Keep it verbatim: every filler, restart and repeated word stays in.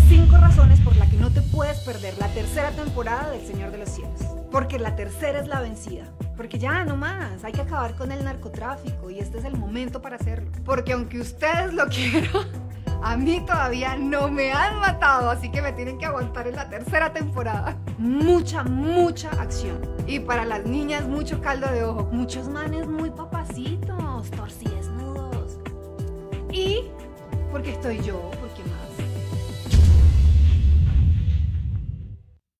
cinco razones por las que no te puedes perder la tercera temporada del Señor de los Cielos. Porque la tercera es la vencida. Porque ya, no más, hay que acabar con el narcotráfico y este es el momento para hacerlo. Porque aunque ustedes lo quieran, a mí todavía no me han matado, así que me tienen que aguantar en la tercera temporada. Mucha, mucha acción. Y para las niñas, mucho caldo de ojo. Muchos manes muy papacitos, torcidesnudos. Y porque estoy yo, porque